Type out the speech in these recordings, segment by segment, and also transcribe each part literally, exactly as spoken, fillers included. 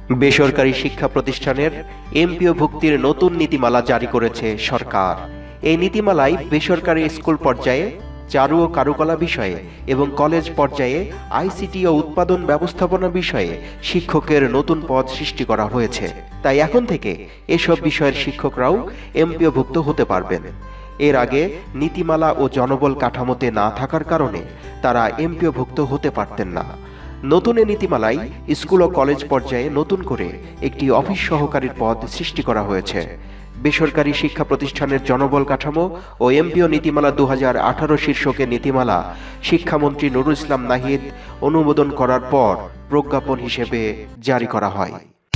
বেসরকারি শিক্ষা প্রতিষ্ঠানের এমপিও ভুক্তির নতুন নীতিমালা জারি করেছে সরকার। এই নীতিমালায় বেসরকারি স্কুল পর্যায়ে চারু ও কারুকলা বিষয়ে এবং কলেজ পর্যায়ে আইসিটি ও উৎপাদন ব্যবস্থাপনা বিষয়ে শিক্ষকের নতুন পদ সৃষ্টি করা হয়েছে। তাই এখন থেকে এসব বিষয়ের শিক্ষকরাও এমপিওভুক্ত হতে পারবেন। এর আগে নীতিমালা ও জনবল কাঠামোতে না থাকার কারণে তারা এমপিওভুক্ত হতে পারতেন না। নতুন এই নীতিমালায় স্কুল ও কলেজ পর্যায়ে নতুন করে একটি অফিস সহকারীর পদ সৃষ্টি করা হয়েছে। বেসরকারি শিক্ষা প্রতিষ্ঠানের জনবল কাঠামো ও এমপিও নীতিমালা দু হাজার আঠারো শীর্ষকে নীতিমালা শিক্ষামন্ত্রী নুরুল ইসলাম নাহিদ অনুমোদন করার পর প্রজ্ঞাপন হিসেবে জারি করা হয়।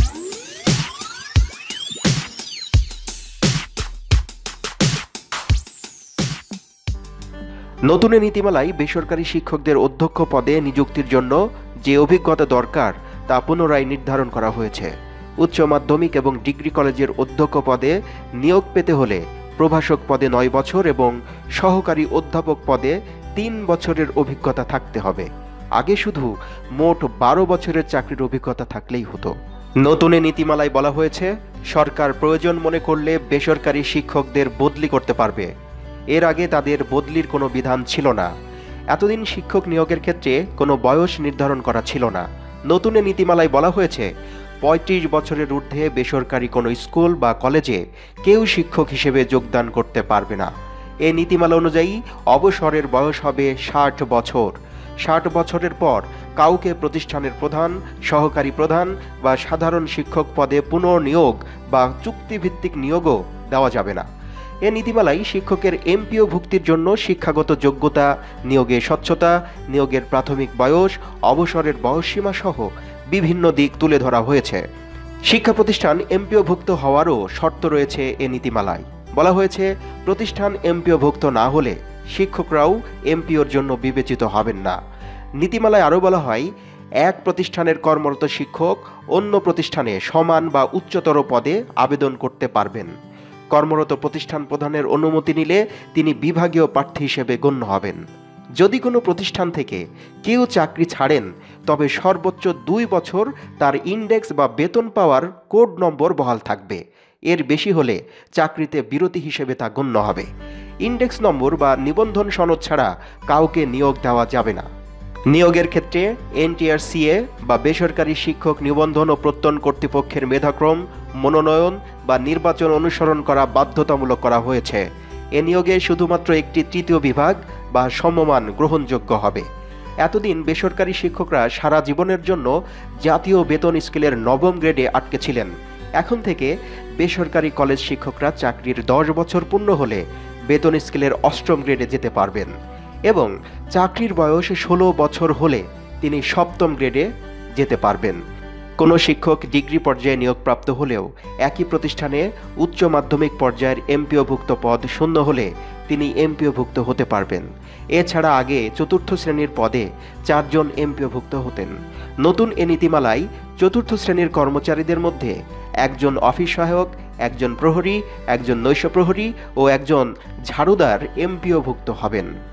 নতুন এই নীতিমালায় বেসরকারি শিক্ষকদের অধ্যক্ষ পদে নিযুক্তির জন্য যে অভিজ্ঞতা দরকার তা পুনরায় নির্ধারণ করা হয়েছে। উচ্চ মাধ্যমিক এবং ডিগ্রি কলেজের অধ্যক্ষ পদে নিয়োগ পেতে হলে প্রভাষক পদে নয় বছর এবং সহকারী অধ্যাপক পদে তিন বছরের অভিজ্ঞতা থাকতে হবে। আগে শুধু মোট বারো বছরের চাকরির অভিজ্ঞতা থাকলেই হতো। নতুন এই নীতিমালায় বলা হয়েছে, সরকার প্রয়োজন মনে করলে বেসরকারি শিক্ষকদের বদলি করতে পারবে। এর আগে তাদের বদলির কোনো বিধান ছিল না। এতদিন শিক্ষক নিয়োগের ক্ষেত্রে কোনো বয়স নির্ধারণ করা ছিল না। নতুন এই নীতিমালায় বলা হয়েছে, পঁয়ত্রিশ বছরের ঊর্ধ্বে বেসরকারি কোনো স্কুল বা কলেজে কেউ শিক্ষক হিসেবে যোগদান করতে পারবে না। এই নীতিমালা অনুযায়ী অবসরের বয়স হবে ষাট বছর। ষাট বছরের পর কাউকে প্রতিষ্ঠানের প্রধান, সহকারী প্রধান বা সাধারণ শিক্ষক পদে পুনর্নিয়োগ বা চুক্তিভিত্তিক নিয়োগও দেওয়া যাবে না। এ নীতিমালায় শিক্ষকের এমপিও ভুক্তির জন্য শিক্ষাগত যোগ্যতা, নিয়োগে স্বচ্ছতা, নিয়োগের প্রাথমিক বয়স, অবসরের বয়সসীমা সহ বিভিন্ন দিক তুলে ধরা হয়েছে। শিক্ষা প্রতিষ্ঠান এমপিওভুক্ত হওয়ারও শর্ত রয়েছে এ নীতিমালায়। বলা হয়েছে, প্রতিষ্ঠান এমপিওভুক্ত না হলে শিক্ষকরাও এমপিওর জন্য বিবেচিত হবেন না। নীতিমালায় আরও বলা হয়, এক প্রতিষ্ঠানের কর্মরত শিক্ষক অন্য প্রতিষ্ঠানে সমান বা উচ্চতর পদে আবেদন করতে পারবেন। কর্মরত প্রতিষ্ঠান প্রধানের অনুমতি নিলে তিনি বিভাগীয় প্রার্থী হিসেবে গণ্য হবেন। যদি কোনো প্রতিষ্ঠান থেকে কেউ চাকরি ছাড়েন, তবে সর্বোচ্চ দুই বছর তার ইন্ডেক্স বা বেতন পাওয়ার কোড নম্বর বহাল থাকবে। এর বেশি হলে চাকরিতে বিরতি হিসেবে তা গণ্য হবে। ইন্ডেক্স নম্বর বা নিবন্ধন সনদ ছাড়া কাউকে নিয়োগ দেওয়া যাবে না। নিয়োগের ক্ষেত্রে এনটিআরসিএ বা বেসরকারি শিক্ষক নিবন্ধন ও প্রত্যয়ন কর্তৃপক্ষের মেধাক্রম, মনোনয়ন বা নির্বাচন অনুসরণ করা বাধ্যতামূলক করা হয়েছে। এ নিয়োগে শুধুমাত্র একটি তৃতীয় বিভাগ বা সমমান গ্রহণযোগ্য হবে। এতদিন বেসরকারি শিক্ষকরা সারা জীবনের জন্য জাতীয় বেতন স্কেলের নবম গ্রেডে আটকে ছিলেন। এখন থেকে বেসরকারি কলেজ শিক্ষকরা চাকরির দশ বছর পূর্ণ হলে বেতন স্কেলের অষ্টম গ্রেডে যেতে পারবেন এবং চাকরির বয়স ষোলো বছর হলে তিনি সপ্তম গ্রেডে যেতে পারবেন। কোনো শিক্ষক ডিগ্রি পর্যায়ে নিয়োগপ্রাপ্ত হলেও একই প্রতিষ্ঠানে উচ্চ মাধ্যমিক পর্যায়ের এমপিওভুক্ত পদ শূন্য হলে তিনি এমপিওভুক্ত হতে পারবেন। এছাড়া আগে চতুর্থ শ্রেণীর পদে চারজন এমপিওভুক্ত হতেন। নতুন এ নীতিমালায় চতুর্থ শ্রেণীর কর্মচারীদের মধ্যে একজন অফিস সহায়ক, একজন প্রহরী, একজন নৈশ প্রহরী ও একজন ঝাড়ুদার এমপিওভুক্ত হবেন।